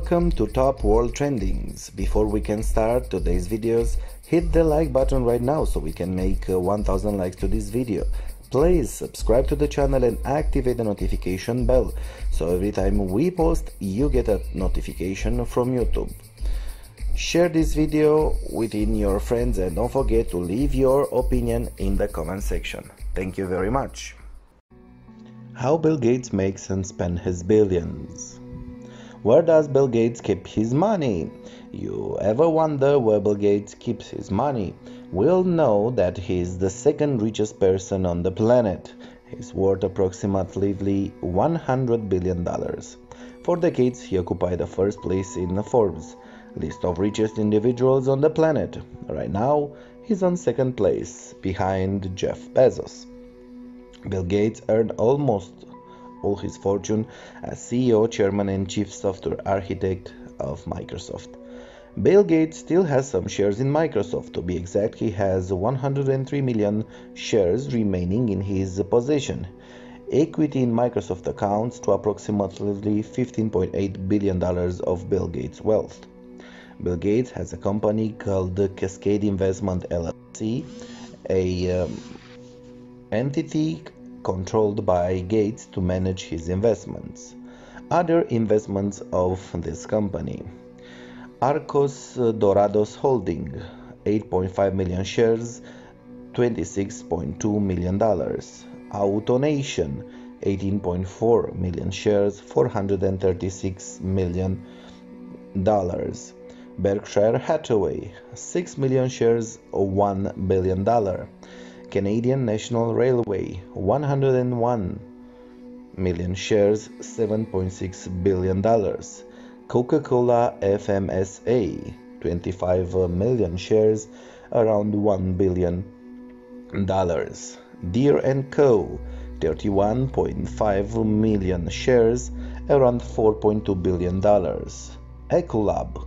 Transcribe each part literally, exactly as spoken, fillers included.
Welcome to Top World Trendings. Before we can start today's videos, hit the like button right now so we can make uh, one thousand likes to this video. Please subscribe to the channel and activate the notification bell so every time we post you get a notification from YouTube. Share this video within your friends and don't forget to leave your opinion in the comment section. Thank you very much. How Bill Gates makes and spends his billions. Where does Bill Gates keep his money? You ever wonder where Bill Gates keeps his money? We'll know that he's the second richest person on the planet. He's worth approximately one hundred billion dollars. For decades, he occupied the first place in the Forbes list of richest individuals on the planet. Right now, he's on second place, behind Jeff Bezos. Bill Gates earned almost all his fortune as C E O, Chairman and Chief Software Architect of Microsoft. Bill Gates still has some shares in Microsoft. To be exact, he has one hundred three million shares remaining in his possession. Equity in Microsoft accounts to approximately fifteen point eight billion dollars of Bill Gates' wealth. Bill Gates has a company called Cascade Investment L L C, a um, entity controlled by Gates to manage his investments. Other investments of this company: Arcos Dorados Holding, eight point five million shares, twenty-six point two million dollars. AutoNation, eighteen point four million shares, four hundred thirty-six million dollars. Berkshire Hathaway, six million shares, one billion dollars. Canadian National Railway, one hundred one million shares, seven point six billion dollars. Coca-Cola F M S A, twenty-five million shares, around one billion dollars. Deere and Co, thirty-one point five million shares, around four point two billion dollars. Ecolab,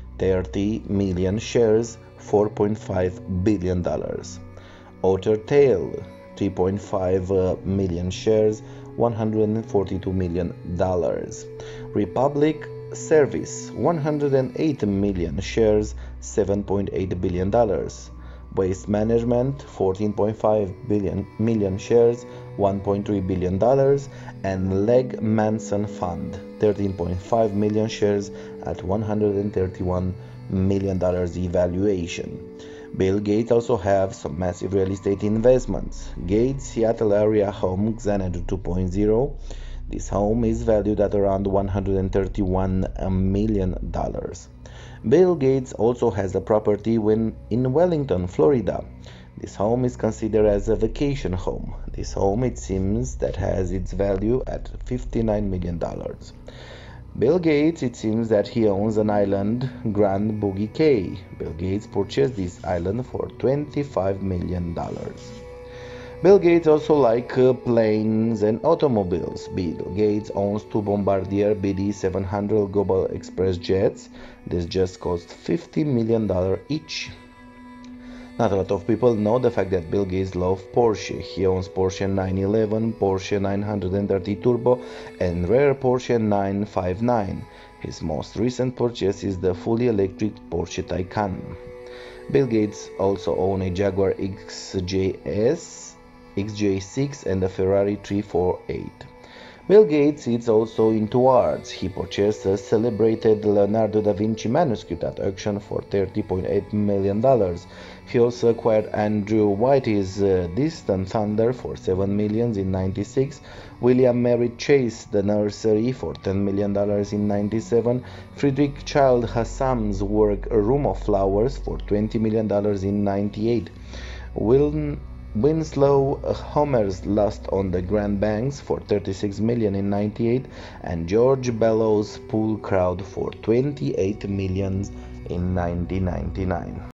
thirty million shares, four point five billion dollars. Otter Tail, three point five million shares, one hundred forty-two million dollars. Republic Service, one hundred eight million shares, seven point eight billion dollars. Waste Management, fourteen point five million shares, one point three billion dollars. And Legg Mason Fund, thirteen point five million shares at one hundred thirty-one million dollars evaluation. Bill Gates also has some massive real estate investments. Gates Seattle area home Xanadu two point oh. This home is valued at around one hundred thirty-one million dollars. Bill Gates also has a property when in Wellington, Florida. This home is considered as a vacation home. This home, it seems, that has its value at fifty-nine million dollars. Bill Gates, it seems that he owns an island, Grand Boggy Cay. Bill Gates purchased this island for twenty-five million dollars. Bill Gates also likes uh, planes and automobiles. Bill Gates owns two Bombardier B D seven hundred Global Express jets. This just cost fifty million dollars each. Not a lot of people know the fact that Bill Gates loves Porsche. He owns Porsche nine eleven, Porsche nine thirty Turbo, and rare Porsche nine fifty-nine. His most recent purchase is the fully electric Porsche Taycan. Bill Gates also owns a Jaguar X J S, X J six, and a Ferrari three forty-eight. Bill Gates is also into arts. He purchased a celebrated Leonardo da Vinci manuscript at auction for thirty point eight million dollars. He also acquired Andrew Whitey's uh, Distant Thunder for seven million dollars in ninety-six, William Merritt Chase The Nursery for ten million dollars in ninety-seven, Friedrich Child Hassam's work A Room of Flowers for twenty million dollars in ninety-eight, Will Winslow Homer's Lost on the Grand Banks for thirty-six million dollars in ninety-eight, and George Bellows Pool Crowd for twenty-eight million dollars in nineteen ninety-nine.